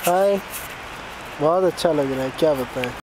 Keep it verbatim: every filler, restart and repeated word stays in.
हाय, बहुत अच्छा लग रहा है, क्या बताएं।